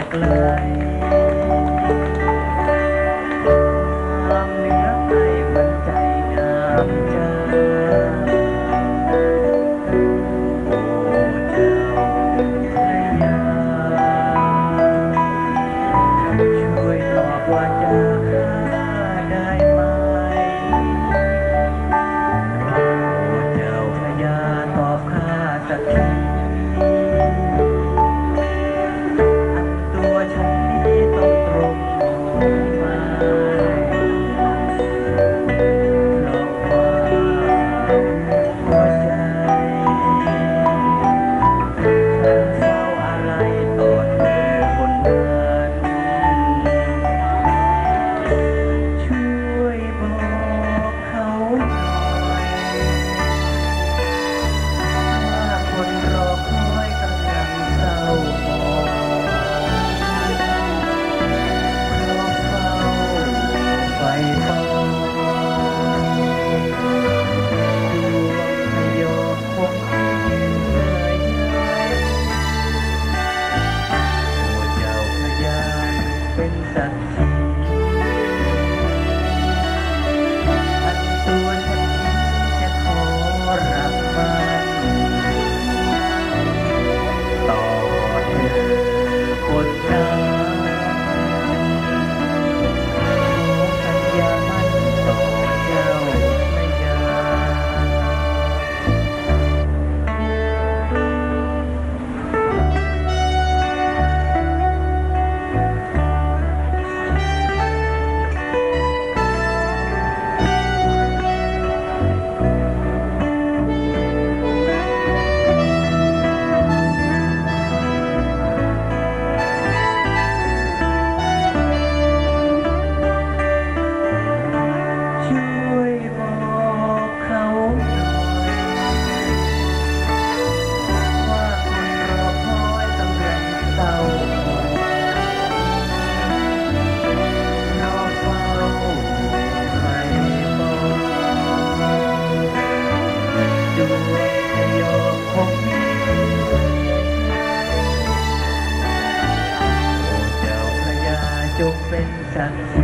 ไกลความเหนือไปมันใจงามจ้าโอ้เจ้าพระยาช่วยตอบว่าจะข้าได้ไหมโอ้เจ้าพระยาตอบข้าสักทีตัวฉันนี้ต้องตรงไหมเพราะว่าหัวใจฉันเฝ้าอะไรต่อเธอคนนั้นช่วยบอกเขาหน่อยว่าคนรอคอยกำลังเศร้าหมองไฟทองดวงพยองคงคงเหนื่อยโอ้เจ้าพระยาเป็นสักขีอันตัวฉันนี้จะขอรับมันต่อเธอคนนั้น สัญญามั่นต่อเจ้าพระยาช่วยบอกเขาหน่อยว่าคนรอคอยกำลังเศร้าหมองรอเฝ้าใครมองดวงพยองคงมีโอ้เจ้าพระยาจงเป็นสักขี